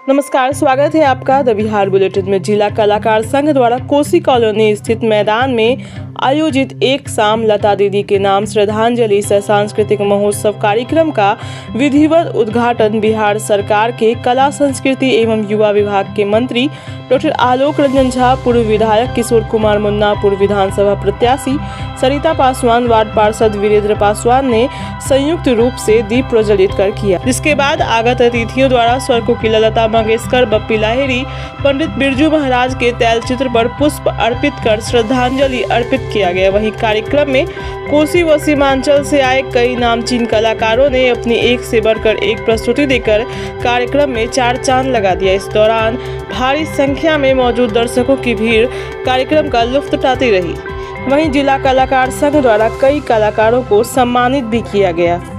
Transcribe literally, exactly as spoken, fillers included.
नमस्कार, स्वागत है आपका द बिहार बुलेटिन में। जिला कलाकार संघ द्वारा कोसी कॉलोनी स्थित मैदान में आयोजित एक शाम लता दीदी के नाम श्रद्धांजलि सह सांस्कृतिक महोत्सव कार्यक्रम का विधिवत उद्घाटन बिहार सरकार के कला संस्कृति एवं युवा विभाग के मंत्री डॉक्टर आलोक रंजन झा, पूर्व विधायक किशोर कुमार मुन्ना, पूर्व विधानसभा प्रत्याशी सरिता पासवान, वार्ड पार्षद वीरेंद्र पासवान ने संयुक्त रूप से दीप प्रज्वलित कर किया। जिसके बाद आगत अतिथियों द्वारा स्वर कोकिला लता मंगेशकर, बप्पी लाहिड़ी, पंडित बिरजू महाराज के तैल चित्र पर पुष्प अर्पित कर श्रद्धांजलि अर्पित किया गया। वहीं कार्यक्रम में कोसी व सीमांचल से आए कई नामचीन कलाकारों ने अपनी एक से बढ़कर एक प्रस्तुति देकर कार्यक्रम में चार चांद लगा दिया। इस दौरान भारी संख्या में मौजूद दर्शकों की भीड़ कार्यक्रम का लुत्फ उठाती रही। वहीं जिला कलाकार संघ द्वारा कई कलाकारों को सम्मानित भी किया गया।